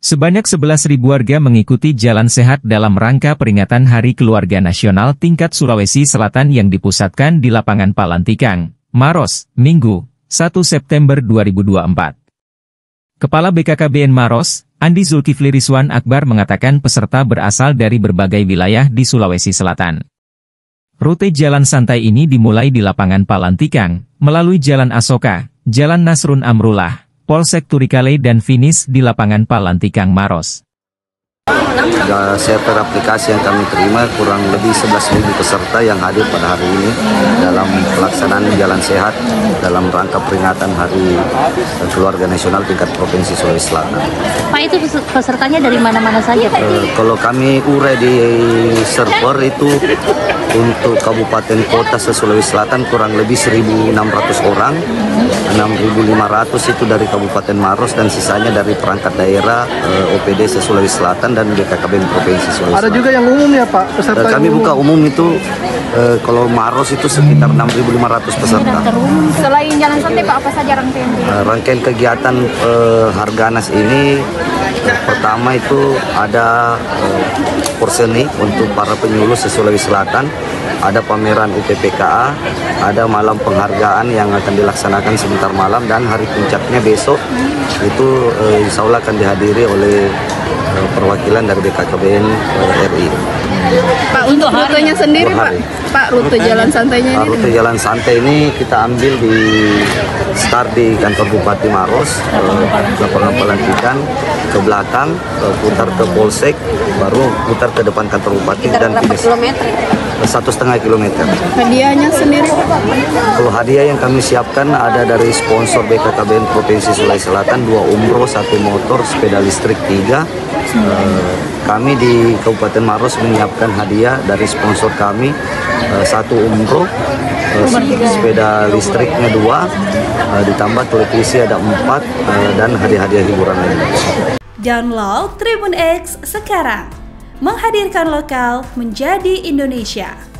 Sebanyak 11.000 warga mengikuti Jalan Sehat dalam rangka peringatan Hari Keluarga Nasional tingkat Sulawesi Selatan yang dipusatkan di Lapangan Palantikang, Maros, Minggu, 1 September 2024. Kepala BKKBN Maros, Andi Zulkifli Rizwan Akbar mengatakan peserta berasal dari berbagai wilayah di Sulawesi Selatan. Rute jalan santai ini dimulai di Lapangan Palantikang, melalui Jalan Asoka, Jalan Nasrun Amrullah, Polsek Turikale dan finish di Lapangan Palantikang Maros. Server aplikasi yang kami terima kurang lebih 11.000 peserta yang hadir pada hari ini dalam pelaksanaan Jalan Sehat dalam rangka peringatan Hari Keluarga Nasional tingkat Provinsi Sulawesi Selatan. Pak, itu pesertanya dari mana-mana saja, Pak? Kalau kami urai di server itu untuk kabupaten kota Sulawesi Selatan kurang lebih 1.600 orang, 6.500 itu dari Kabupaten Maros dan sisanya dari perangkat daerah, OPD Sulawesi Selatan dan BKKBN Provinsi Sulawesi Selatan. Ada juga yang umum ya Pak? Peserta kami buka umum itu kalau Maros itu sekitar 6.500 peserta. Selain jalan santai Pak, apa saja rangkaian? Rangkaian kegiatan Harganas ini pertama itu ada porseni untuk para penyuluh Sulawesi Selatan, ada pameran UPPKA, ada malam penghargaan yang akan dilaksanakan sebentar malam dan hari puncaknya besok itu insya Allah akan dihadiri oleh perwakilan dari BKKBN RI. Pak, untuk rutenya sendiri Pak, rute jalan santainya ini? Rute jalan santai ini kita ambil di start di kantor Bupati Maros, Lapangan Palantikang, ke belakang, putar ke Polsek, baru putar ke depan kantor Bupati dan finish 1,5 kilometer. Hadiahnya sendiri? Kalau hadiah yang kami siapkan ada dari sponsor BKKBN Provinsi Sulawesi Selatan 2 umroh, 1 motor, sepeda listrik 3. Kami di Kabupaten Maros menyiapkan hadiah dari sponsor kami 1 umroh, sepeda listriknya 2, ditambah televisi ada 4 dan hadiah-hadiah hiburan lainnya. Download Tribun X sekarang, menghadirkan lokal menjadi Indonesia.